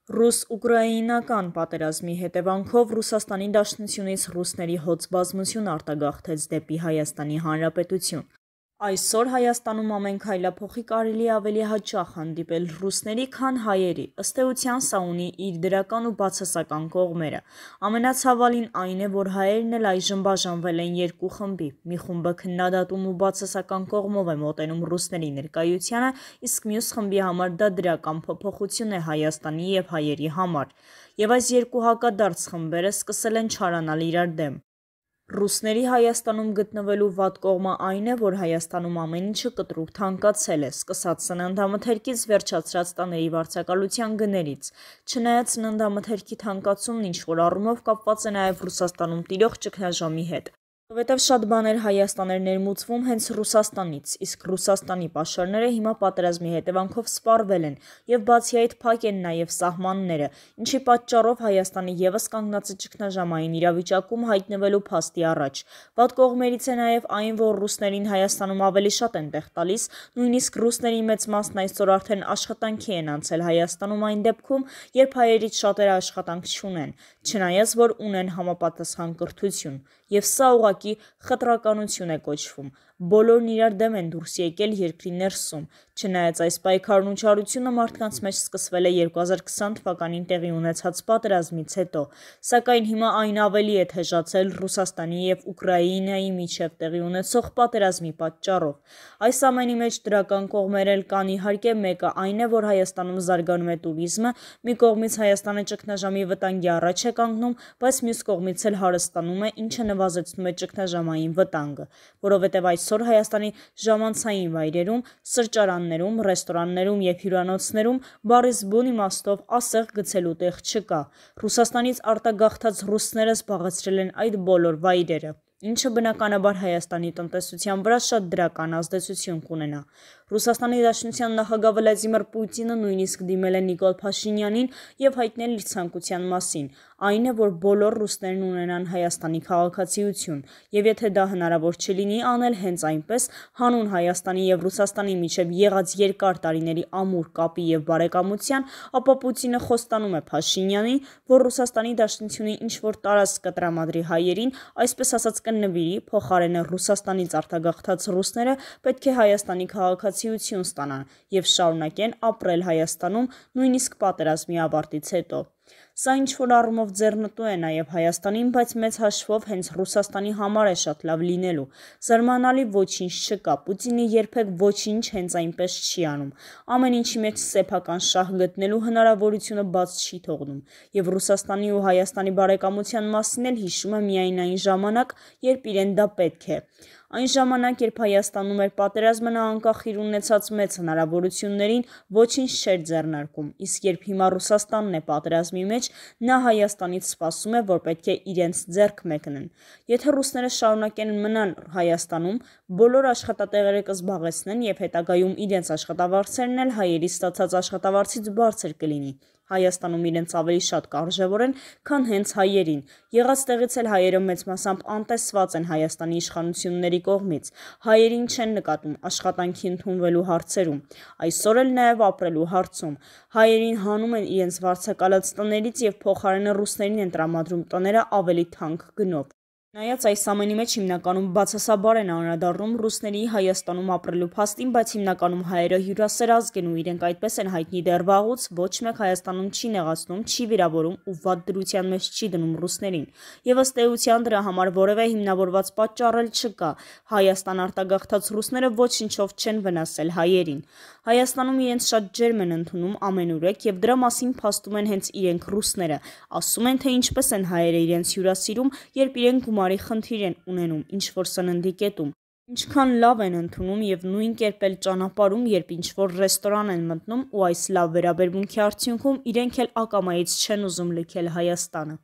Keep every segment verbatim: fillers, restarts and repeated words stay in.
Ռուս-ուկրաինական պատերազմի հետևանքով Ռուսաստանի Դաշնությունից ռուսների հոծ բազմություն արտագաղթեց դեպի Հայաստանի Հանրապետություն։ Այսօր Հայաստանում ամեն քայլափոխի կարելի ավելի հաճախ հանդիպել ռուսների, քան հայերի, ըստ էության սա ունի իր դրական ու բացասական կողմերը։ Ամենացավալին այն է, որ հայերն էլ այժմ բաժանվել են երկու խմբի, մի խումբը քննադատում ու բացասական կողմով է մոտենում ռուսների ներկայությանը, իսկ մյուս խմբի համար դա դրական փոփոխություն է Հայաստանի և հայերի համար, և այս երկու հակադարձ խմբերը սկսել են չարանալ իրար դեմ։ Ռուսների Հայաստանում գտնվելու վատ կողմը այն է, որ Հայաստանում ամեն ինչը կտրուկ թանկացել է, սկսած սննդամթերքից վերջացրած տաների վարձակալության գներից, չնայած սննդամթերքի թանկացումն ինչ-որ առումով կապված է նաև Ռուսաստանում տիրող ճգնաժամի հետ, որովհետև շատ բաներ Հայաստան էր ներմուծվում հենց Ռուսաստանից, իսկ Ռուսաստանի պաշարները հիմա պատերազմի հետևանքով սպառվել են, և բացի այդ փակ են նաև սահմանները, ինչի պատճառով Հայաստանը ևս կանգնած է ճգնաժամային իրավիճակում հայտնվելու փաստի առաջ։ Վատ կողմերից է նաև այն, որ ռուսներին Հայաստանում ավելի շատ են տեղ տալիս, նույնիսկ ռուսների մեծ մասն այսօր արդեն աշխատանքի են անցել Հայաստանում այն դեպքում, երբ հայերից շատերը աշխատանք չունեն, չնայած որ ունեն համապատասխան կրթություն, և սա ուղղակի խտրականություն է կոչվում։ Բոլորն իրար դեմ են դուրս եկել երկրի ներսում, չնայած այս պայքարն ու չարությունը մարդկանց մեջ սկսվել է երկու հազար քսան թվականին տեղի ունեցած պատերազմից հետո, սակայն հիմա այն ավելի է թեժացել Ռուսաստանի և Ուկրաինայի միջև տեղի ունեցող պատերազմի պատճառով։ Այս ամենի մեջ դրական կողմեր էլ կան, իհարկե մեկը այն է, որ Հայաստանում զարգանում է տուրիզմը, մի կողմից Հայաստանը ճգնաժամի վտանգի առաջ է կանգնում, բայց մյուս կողմից էլ հարստանում է, ինչը նվազեցնում է ճգնաժամային վտանգը, որովհետև այսօր Հայաստանի ժամանցային վայրերում, սրճարաններում, ռեստորաններում և հյուրանոցներում բառիս բուն իմաստով ասեղ գցելու տեղ չկա։ Ռուսաստանից արտագաղթած ռուսները զբաղեցրել են այդ բոլոր վայրերը, ինչը բնականաբար Հայաստանի տնտեսության վրա շատ դրական ազդեցություն կունենա։ Ռուսաստանի Դաշնության նախագահ Վլադիմիր Պուտինը նույնիսկ դիմել է Նիկոլ Փաշինյանին և հայտնել իր ցանկության մասին, այն է, որ բոլոր ռուսներն ունենան Հայաստանի քաղաքացիություն, և եթե դա հնարավոր չլինի անել հենց այնպես, հանուն Հայաստանի և Ռուսաստանի միջև եղած երկար տարիների ամուր կապի և բարեկամության, ապա Պուտինը խոստանում է Փաշինյանին, որ Ռուսաստանի Դաշնությունը ինչ-որ տարածք կտրամադրի հայերին, այսպես ասած կնվիրի, փոխարենը Ռուսաստանից արտագաղթած ռուսները պետք է Հայաստանի քաղաքացիություն ստանան և շարունակեն ապրել Հայաստանում նույնիսկ պատերազմի ավարտից հետո։ Սա ինչ-որ առումով ձեռնտու է նաև Հայաստանին, բայց մեծ հաշվով հենց Ռուսաստանի համար է շատ լավ լինելու։ Զարմանալի ոչինչ չկա, Պուտինը երբեք ոչինչ հենց այնպես չի անում, ամեն ինչի մեջ սեփական շահ գտնելու հնարավորությունը բաց չի թողնում, և Ռուսաստանի ու Հայաստանի բարեկամության մասին էլ հիշում է միայն այն ժամանակ, երբ իրեն դա պետք է։ Այն ժամանակ, երբ Հայաստանում էր պատերազմը, նա անկախ իր ունեցած մեծ հնարավորություններին ոչինչ չէր ձեռնարկում, իսկ երբ հիմա Ռուսաստանն է պատերազմի մեջ, նա Հայաստանից սպասում է, որ պետք է իրենց ձեռք մեկնեն։ Եթե ռուսները շարունակեն մնան Հայաստանում, բոլոր աշխատատեղերը կզբաղեցնեն և հետագայում իրենց աշխատավարձերն էլ հայերի ստացած աշխատավարձից բարձր կլինի։ Հայաստանում իրենց ավելի շատ կարժևորեն, քան հենց հայերին։ Եղած տեղից էլ հայերը մեծ մասամբ անտեսված են Հայաստանի իշխանությունների կողմից, հայերին չեն նկատում աշխատանքի ընդունվելու հարցերում, այսօր էլ նաև ապրելու հարցում։ Հայերին հանում են իրենց վարձակալած տներից և փոխարենը ռուսներին են տրամադրում տները ավելի թանկ գնով։ Չնայած այս ամենի մեջ հիմնականում բացասաբար են անդրադառնում ռուսների Հայաստանում ապրելու փաստին, բայց հիմնականում հայերը հյուրասեր ազգ են ու իրենք այդպես են հայտնի դեռ վաղուց, ոչ մեկ Հայաստանում չի նեղացնում, չի վիրավորում ու վատ դրության մեջ չի դնում ռուսներին, և ըստ էության դրա համար որևէ հիմնավորված պատճառ էլ չկա։ Հայաստան արտագաղթած ռուսները ոչինչով չեն վնասել հայերին։ Հայաստանում իրենց շատ ջերմ են ընդունում ամենուրեք, և դրա մասին փաստում են հենց իրենք ռուսները, ասում են, թե ինչպես են հայերը իրենց հյուրասիրում, երբ իրենք գումարի խնդիր են ունենում ինչ-որ սննդի կետում, ինչքան լավ են ընդունում և նույն կերպ էլ ճանապարհում, երբ ինչ-որ ռեստորան են մտնում ու այս լավ վերաբերմունքի արդյունքում իրենք էլ ակամայից չեն ուզում լքել Հայաստանը։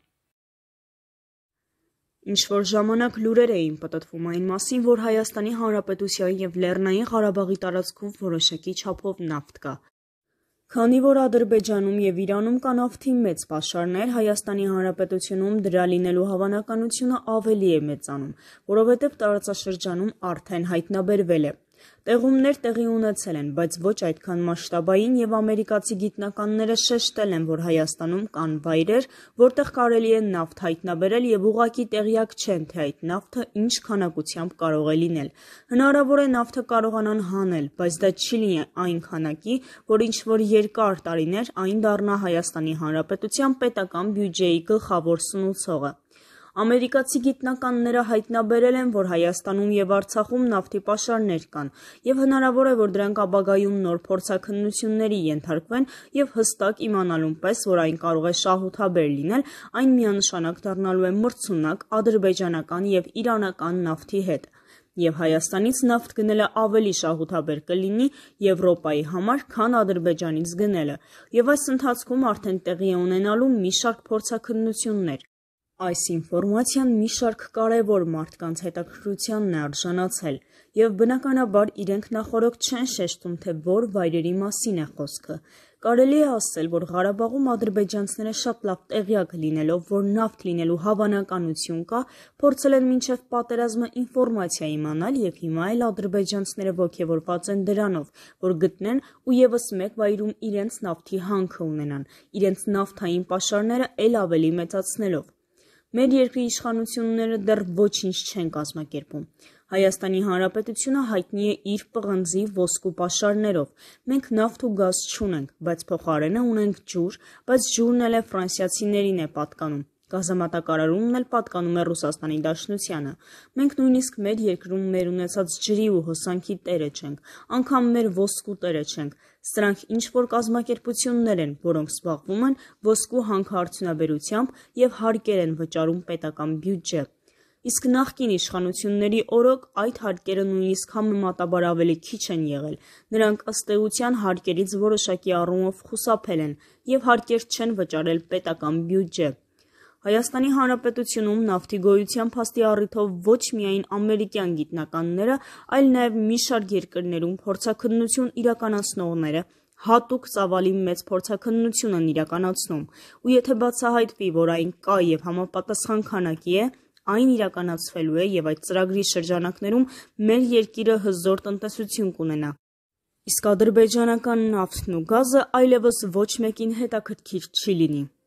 Ինչ-որ ժամանակ լուրեր էին պտտվում այն մասին, որ Հայաստանի Հանրապետության և Լեռնային Ղարաբաղի տարածքում որոշակի չափով նավթ կա։ Քանի որ Ադրբեջանում և Իրանում կա նավթի մեծ պաշարներ, Հայաստանի Հանրապետությունում դրա լինելու հավանականությունը ավելի է մեծանում, որովհետև տարածաշրջանում արդեն հայտնաբերվել է։ Տեղումներ տեղի ունեցել են, բայց ոչ այդքան մասշտաբային եւ ամերիկացի գիտնականները շեշտել են, որ Հայաստանում կան վայրեր, որտեղ կարելի է նավթ հայտնաբերել եւ ուղղակի տեղյակ չեն, թե այդ նավթը ինչ քանակությամբ կարող է լինել։ Հնարավոր է նավթը կարողանան հանել, բայց դա չի լինի այն քանակի, որ ինչ որ երկար տարիներ այն դառնա Հայաստանի Հանրապետության պետական բյուջեի գլխավոր սնուցողը։ Ամերիկացի գիտնականները հայտնաբերել են, որ Հայաստանում եւ Արցախում նավթի պաշարներ կան, եւ հնարավոր է, որ դրանք ապագայում նոր փորձաքննությունների ենթարկվեն եւ հստակ իմանալուն պես, որ այն կարող է շահութաբեր լինել, այն միանշանակ դառնալու է մրցունակ ադրբեջանական եւ իրանական նավթի հետ։ Եվ Հայաստանից նավթ գնելը ավելի շահութաբեր կլինի Եվրոպայի համար, քան Ադրբեջանից գնելը, եւ այս ընթացքում արդեն տեղի է ունենալու մի շարք փորձաքննություններ։ Այս ինֆորմացիան մի շարք կարևոր մարդկանց հետաքրքրությանն է արժանացել, եւ բնականաբար իրենք նախօրոք չեն շեշտում, թե որ վայրերի մասին է խոսքը։ Կարելի է ասել, որ Ղարաբաղում ադրբեջանցիները շատ լավ տեղյակ լինելով, որ նավթ լինելու հավանականություն կա, փորձել են մինչև պատերազմը ինֆորմացիա իմանալ եւ հիմա էլ ադրբեջանցիները ոգևորված են դրանով, որ գտնեն ու եւս մեկ վայրում իրենց նավթի հանքը ունենան, իրենց նավթային պաշարները ել ավելի մեծացնելով։ Մեր երկրի իշխանությունները դեռ ոչինչ չեն կազմակերպում։ Հայաստանի Հանրապետությունը հայտնի է իր պղնձի ոսկու պաշարներով։ Մենք նավթ ու գազ չունենք, բայց փոխարենը ունենք ջուր, բայց ջուրն էլ է ֆրանսիացիներին է պատկանում։ Գազամատակարարումն էլ պատկանում է Ռուսաստանի Դաշնությանը։ Մենք նույնիսկ մեր երկրում մեր ունեցած ջրի ու հոսանքի տերը չենք, անգամ մեր ոսկու տերը չենք։ Սրանք ինչ-որ կազմակերպություններ են, որոնք զբաղվում են ոսկու հանքարդյունաբերությամբ եւ հարկեր են վճարում պետական բյուջե։ Իսկ նախկին իշխանությունների օրոք այդ հարկերը նույնիսկ համեմատաբար ավելի քիչ են եղել։ Նրանք ըստ էության հարկերից որոշակի առումով խուսափել են եւ հարկեր չեն վճարել պետական բյուջե։ Հայաստանի Հանրապետությունում նավթի գոյության փաստի առիթով ոչ միայն ամերիկյան գիտնականները, այլ նաև մի շարք երկրներում փորձաքննություն իրականացնողները հատուկ ծավալի մեծ փորձաքննություն են իրականացնում, ու եթե բացահայտվի, որ այն կա եւ համապատասխան քանակի է, այն իրականացվելու է եւ այդ ծրագրի շրջանակներում մեր երկիրը հզոր տնտեսություն կունենա։ Իսկ ադրբեջանական նավթն ու գազը այլևս ոչ մեկին հետաքրքիր չի լինի։